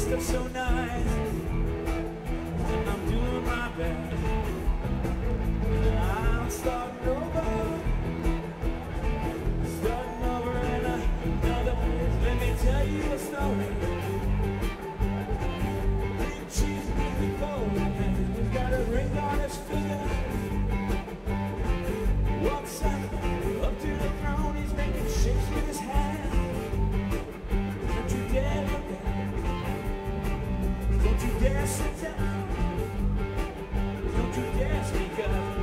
stuff so nice, and I'm doing my best. I'm starting over in another place. Let me tell you a story. Big cheese with the gold, and he's got a ring on his finger. Walks up to the throne, he's making shapes with his hand. Don't you dare look at him. Don't you dare sit down. Don't you dare speak up.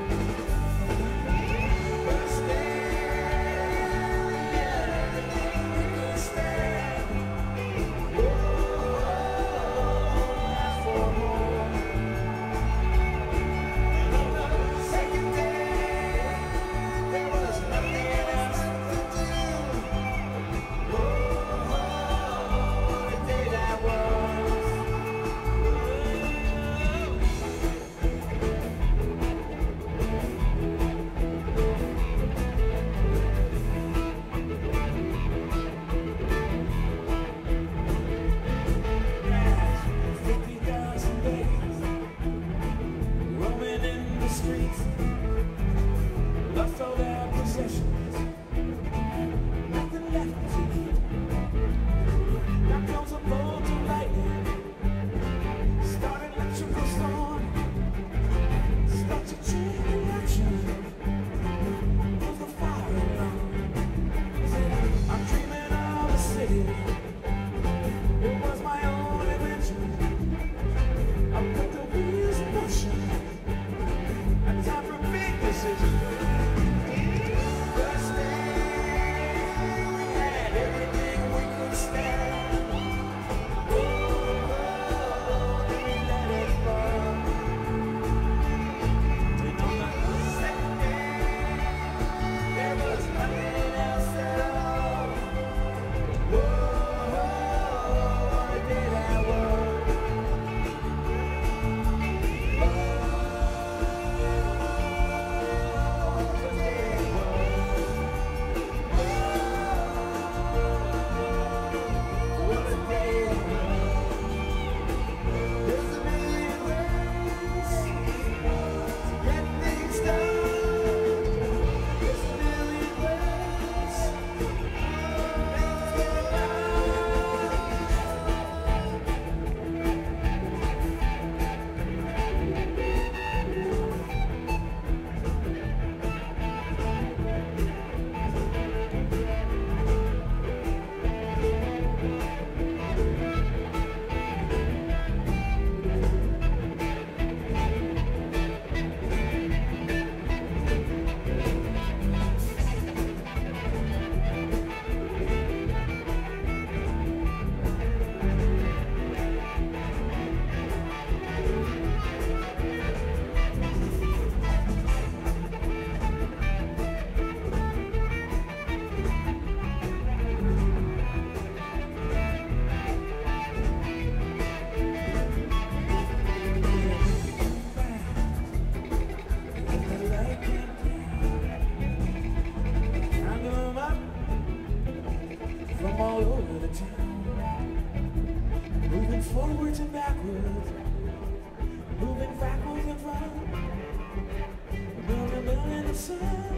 Lost all their possessions, nothing left to keep. Now comes a bolt of lightning, start an electrical storm, start to chain reaction, pulls the fire alarm. I'm dreaming of a city, it was my own invention. I put the wheels in motion, and time for a big decision. From all over the town, moving forwards and backwards, moving backwards and front, moving in the sun.